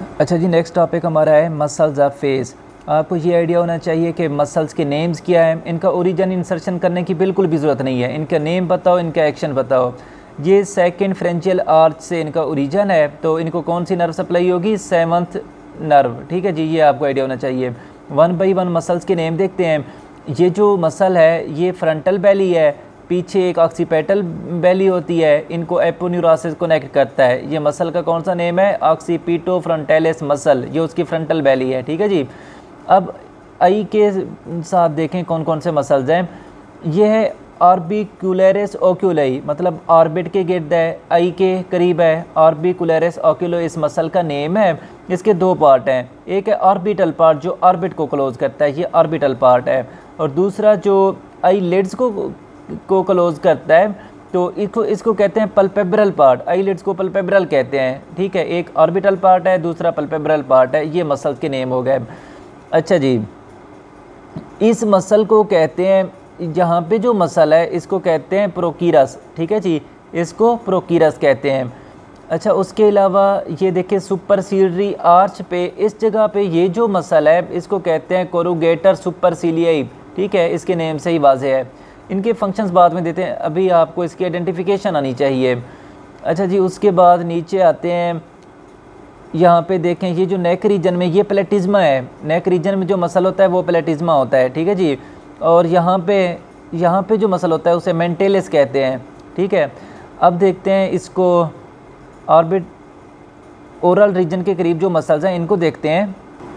अच्छा जी, next topic हमारा है मसल्स ऑफ फेस। आपको ये आइडिया होना चाहिए कि मसल्स के नेम्स क्या हैं। इनका ओरिजिन इंसर्शन करने की बिल्कुल भी ज़रूरत नहीं है। इनका नेम बताओ, इनका एक्शन बताओ। ये सेकंड फ्रेंचियल आर्च से इनका ओरिजिन है, तो इनको कौन सी नर्व सप्लाई होगी? Seventh nerve. ठीक है जी, ये आपको आइडिया होना चाहिए। 1 बाई 1 मसल्स के नेम देखते हैं। ये जो मसल है ये फ्रंटल बेली है, पीछे एक ऑक्सीपेटल बेली होती है, इनको एपोन्यूरास से कनेक्ट करता है। ये मसल का कौन सा नेम है? ऑक्सीपिटो फ्रंटालिस मसल, ये उसकी फ्रंटल बेली है। ठीक है जी। अब आई के साथ देखें कौन कौन से मसल्स हैं। ये है ऑर्बिकुलरिस ओक्यूलाई, मतलब ऑर्बिट के गिर्द है, आई के करीब है। ऑर्बिकुलरिस ओक्यूलो इस मसल का नेम है। इसके दो पार्ट हैं, एक है ऑर्बिटल पार्ट जो ऑर्बिट को क्लोज करता है, ये ऑर्बिटल पार्ट है, और दूसरा जो आई लिड्स को क्लोज करता है, तो इसको कहते हैं पल्पेब्रल पार्ट। आईलिड्स को पल्पेब्रल कहते हैं। ठीक है, एक ऑर्बिटल पार्ट है, दूसरा पल्पेब्रल पार्ट है। ये मसल्स के नेम हो गए। अच्छा जी, इस मसल को कहते हैं, जहाँ पे जो मसल है इसको कहते हैं प्रोकीरस। ठीक है जी, इसको प्रोकीरस कहते हैं। अच्छा, उसके अलावा ये देखिए सुपरसीलियरी आर्च पे, इस जगह पे ये जो मसल है इसको कहते हैं कोरुगेटर सुपरसीलियई। ठीक है, इसके नेम से ही वाज़ेह है। इनके फंक्शंस बाद में देते हैं, अभी आपको इसकी आइडेंटिफिकेशन आनी चाहिए। अच्छा जी, उसके बाद नीचे आते हैं। यहाँ पे देखें, ये जो नेक रीजन में ये प्लेटिज्मा है। नेक रीजन में जो मसल होता है वो प्लेटिज्मा होता है। ठीक है जी। और यहाँ पे जो मसल होता है उसे मेंटेलिस कहते हैं। ठीक है, अब देखते हैं इसको ऑर्बिट ओरल रीजन के करीब जो मसल्स हैं इनको देखते हैं।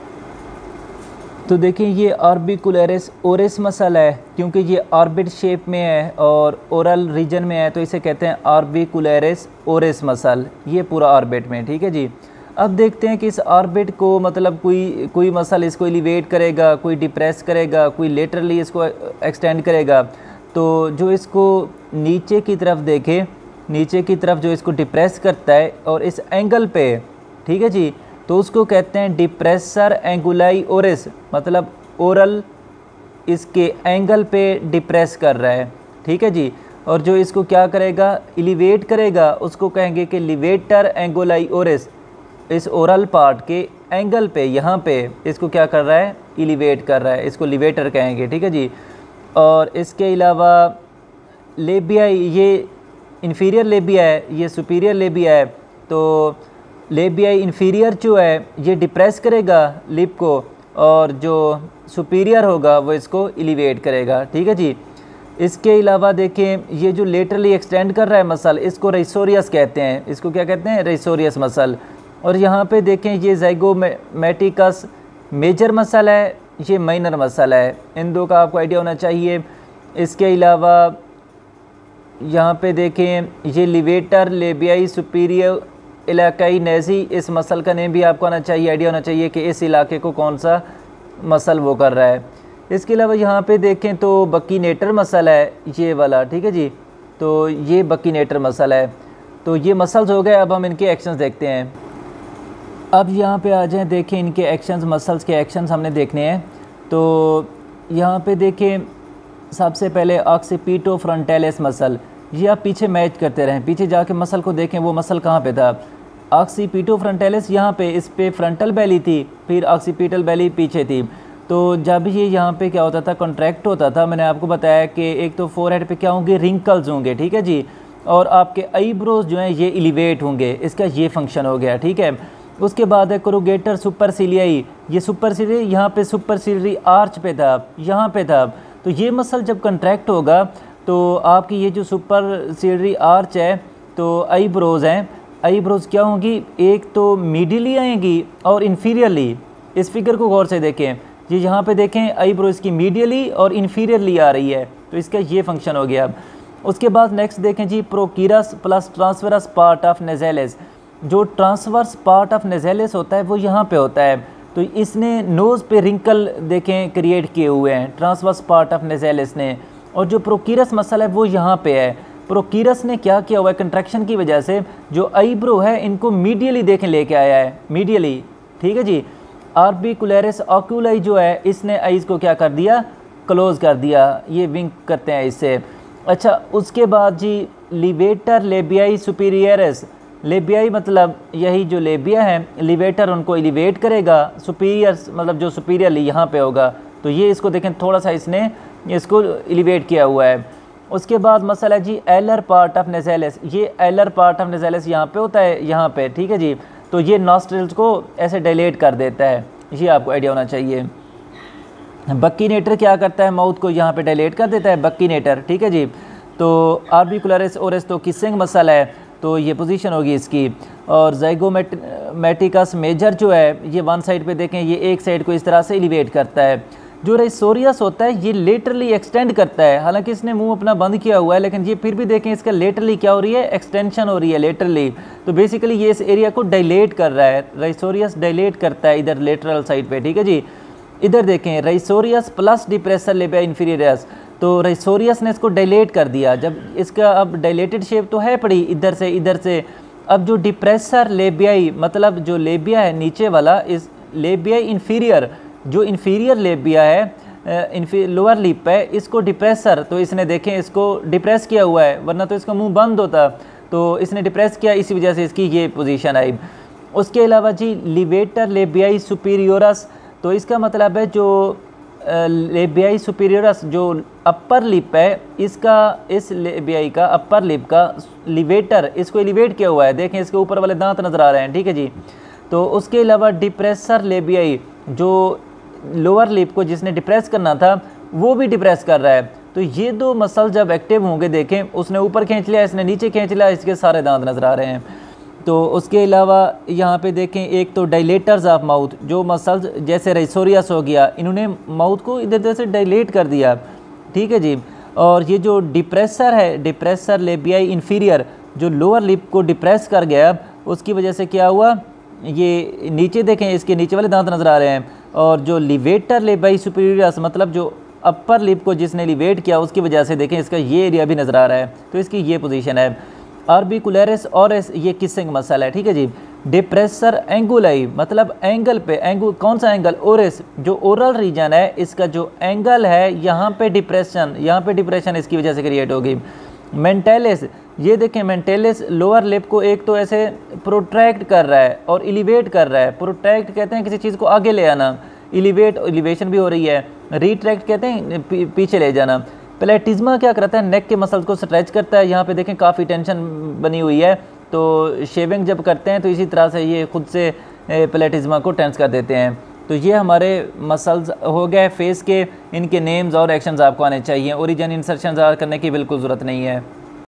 तो देखिए ये ऑर्बिकुलरिस ओरिस मसल है, क्योंकि ये ऑर्बिट शेप में है और ओरल रीजन में है, तो इसे कहते हैं ऑर्बिकुलरिस ओरिस मसल। ये पूरा ऑर्बिट में। ठीक है जी। अब देखते हैं कि इस ऑर्बिट को, मतलब कोई मसल इसको एलिवेट करेगा, कोई डिप्रेस करेगा, कोई लेटरली इसको एक्सटेंड करेगा। तो जो इसको नीचे की तरफ देखे, नीचे की तरफ जो इसको डिप्रेस करता है और इस एंगल पे, ठीक है जी, तो उसको कहते हैं डिप्रेसर एंगुलाई ओरिस, मतलब ओरल इसके एंगल पे डिप्रेस कर रहा है। ठीक है जी। और जो इसको क्या करेगा? एलिवेट करेगा, उसको कहेंगे कि लिवेटर एंगुलाई ओरिस। इस ओरल पार्ट के एंगल पे, यहाँ पे इसको क्या कर रहा है? एलिवेट कर रहा है, इसको लिवेटर कहेंगे। ठीक है जी। और इसके अलावा लेबिया, ये इन्फीरियर लेबिया है, ये सुपीरियर लेबिया है। तो लेबिया इन्फीरियर जो है ये डिप्रेस करेगा लिप को, और जो सुपीरियर होगा वो इसको एलिवेट करेगा। ठीक है जी। इसके अलावा देखें, ये जो लेटरली एक्सटेंड कर रहा है मसल, इसको रेसोरियस कहते हैं। इसको क्या कहते हैं? Risorius muscle. और यहाँ पे देखें, ये ज़ाइगोमेटिकस मेजर मसल है, ये माइनर मसल है। इन दो का आपको आइडिया होना चाहिए। इसके अलावा यहाँ पे देखें, ये levator labii superior alaeque nasi, इस मसल का नेम भी आपको आना चाहिए, आइडिया होना चाहिए कि इस इलाके को कौन सा मसल वो कर रहा है। इसके अलावा यहाँ पे देखें तो बकीनेटर मसल है, ये वाला। ठीक है जी। तो ये बकीनेटर मसल है। तो ये मसल्स हो गए। अब हम इनके एक्शंस देखते हैं। अब यहाँ पे आ जाएं, देखें इनके एक्शंस, मसल्स के एक्शंस हमने देखने हैं। तो यहाँ पे देखें, सबसे पहले ऑक्सीपिटो फ्रंटालिस मसल, ये आप पीछे मैच करते रहें, पीछे जाके मसल को देखें वो मसल कहाँ पे था। ऑक्सीपिटो फ्रंटालिस यहाँ पे, इस पे फ्रंटल बेली थी, फिर ऑक्सीपिटल बेली पीछे थी। तो जब ये यहाँ पे क्या होता था? कॉन्ट्रैक्ट होता था। मैंने आपको बताया कि एक तो फोरहेड पे क्या होंगे? रिंकल्स होंगे। ठीक है जी। और आपके आईब्रोज जो हैं ये एलिवेट होंगे, इसका ये फंक्शन हो गया। ठीक है। उसके बाद है कोरुगेटर सुपरसिलियाई, ये सुपरसिलियाई यहाँ पे सुपरसिलियरी आर्च पे था, यहाँ पे था। तो ये मसल जब कंट्रैक्ट होगा तो आपकी ये जो सुपरसिलियरी आर्च है, तो आईब्रोज हैं, आईब्रोज क्या होंगी? एक तो मीडियली आएंगी और इन्फीरियरली। इस फिगर को गौर से देखें, ये यहाँ पे देखें, आईब्रोज की मीडियली और इन्फीरियरली आ रही है, तो इसका ये फंक्शन हो गया। उसके बाद नेक्स्ट देखें जी, procerus plus transversus part of nasalis. जो ट्रांसवर्स पार्ट ऑफ नेजेलिस होता है वो यहाँ पे होता है। तो इसने नोज़ पे रिंकल देखें क्रिएट किए हुए हैं, ट्रांसवर्स पार्ट ऑफ नेजेलिस ने। और जो प्रोकीरस मसल है वो यहाँ पे है। प्रोकीरस ने क्या किया हुआ है? कंट्रैक्शन की वजह से जो आईब्रो है इनको मीडियली देखें लेके आया है, मीडियली। ठीक है जी। ऑर्बिकुलरिस ओक्यूलाई जो है, इसने आईज को क्या कर दिया? क्लोज कर दिया, ये विंक करते हैं इससे। अच्छा, उसके बाद जी लिवेटर लेबियाई सुपीरियरिस, लेबियाई मतलब यही जो लेबिया है, एलिवेटर उनको एलिवेट करेगा, सुपीरियर मतलब जो सुपीरियर यहाँ पे होगा, तो ये इसको देखें थोड़ा सा इसने इसको एलिवेट किया हुआ है। उसके बाद मसला जी एलर पार्ट ऑफ नेज़ेलस, ये एलर पार्ट ऑफ नेज़ेलस यहाँ पे होता है, यहाँ पे, ठीक है जी। तो ये नॉस्ट्रल्स को ऐसे डायलेट कर देता है, ये आपको आइडिया होना चाहिए। बक्कीनेटर क्या करता है, माउथ को यहाँ पे डायलेट कर देता है, बक्कीनेटर, ठीक है जी। तो आर्बिकुलरिस ओरस तो किसिंग मसल है, तो ये पोजीशन होगी इसकी। और ज़ाइगोमेटिकस मेजर जो है ये वन साइड पे देखें, ये एक साइड को इस तरह से एलिवेट करता है। जो रेसोरियस होता है ये लेटरली एक्सटेंड करता है, हालांकि इसने मुंह अपना बंद किया हुआ है, लेकिन ये फिर भी देखें इसका लेटरली क्या हो रही है, एक्सटेंशन हो रही है लेटरली। तो बेसिकली ये इस एरिया को डायलेट कर रहा है, रेसोरियस डायलेट करता है इधर लेटरल साइड पे, ठीक है जी। इधर देखें रेसोरियस प्लस डिप्रेसर लेबिया इंफीरियरस, तो रेसोरियस ने इसको डायलेट कर दिया। जब इसका अब डायलेटेड शेप तो है पड़ी इधर से, अब जो डिप्रेसर लेबियाई मतलब जो लेबिया है नीचे वाला, इस लेबिया इंफीरियर, जो इंफीरियर लेबिया है लोअर लिप है, इसको डिप्रेसर, तो इसने देखें इसको डिप्रेस किया हुआ है, वरना तो इसका मुंह बंद होता, तो इसने डिप्रेस किया, इसी वजह से इसकी ये पोजीशन आई। उसके अलावा जी लिवेटर लेबियाई सुपीरियोरस, तो इसका मतलब है जो लेबियाई सुपीरियोरस जो अपर लिप है, इसका इस लेबियाई का अपर लिप का लिवेटर, इसको एलिवेट किया हुआ है, देखें इसके ऊपर वाले दांत नज़र आ रहे हैं, ठीक है जी। तो उसके अलावा डिप्रेसर लेबियाई जो लोअर लिप को जिसने डिप्रेस करना था वो भी डिप्रेस कर रहा है। तो ये दो मसल जब एक्टिव होंगे, देखें उसने ऊपर खींच लिया, इसने नीचे खींच लिया, इसके सारे दांत नज़र आ रहे हैं। तो उसके अलावा यहाँ पे देखें एक तो डायलेटर्स ऑफ माउथ, जो मसल्स जैसे रेसोरियस हो गया, इन्होंने माउथ को इधर उधर से डायलेट कर दिया, ठीक है जी। और ये जो डिप्रेसर है, डिप्रेसर लेबियाई इंफीरियर, जो लोअर लिप को डिप्रेस कर गया, उसकी वजह से क्या हुआ, ये नीचे देखें इसके नीचे वाले दांत नज़र आ रहे हैं। और जो लिवेटर लेबियाई सुपीरियरस मतलब जो अपर लिप को जिसने लिवेट किया, उसकी वजह से देखें इसका ये एरिया भी नज़र आ रहा है, तो इसकी ये पोजीशन है। आर्बिकुलरिस ओरस ये किसिंग मसल है, ठीक है जी। डिप्रेसर एंगुलाई मतलब एंगल पे, कौन सा एंगल, ओरस जो ओरल रीजन है, इसका जो एंगल है यहाँ पे डिप्रेशन इसकी वजह से क्रिएट होगी। मेंटेलिस, ये देखें मेंटेलिस लोअर लिप को एक तो ऐसे प्रोट्रैक्ट कर रहा है और एलिवेट कर रहा है। प्रोट्रैक्ट कहते हैं किसी चीज़ को आगे ले आना, एलिवेशन भी हो रही है। रिट्रैक्ट कहते हैं पीछे ले जाना। प्लेटिज्मा क्या करता है, नेक के मसल्स को स्ट्रेच करता है, यहाँ पे देखें काफ़ी टेंशन बनी हुई है, तो शेविंग जब करते हैं तो इसी तरह से ये खुद से प्लेटिज्मा को टेंस कर देते हैं। तो ये हमारे मसल्स हो गए फेस के, इनके नेम्स और एक्शंस आपको आने चाहिए, ओरिजिन इंसर्शन करने की बिल्कुल ज़रूरत नहीं है।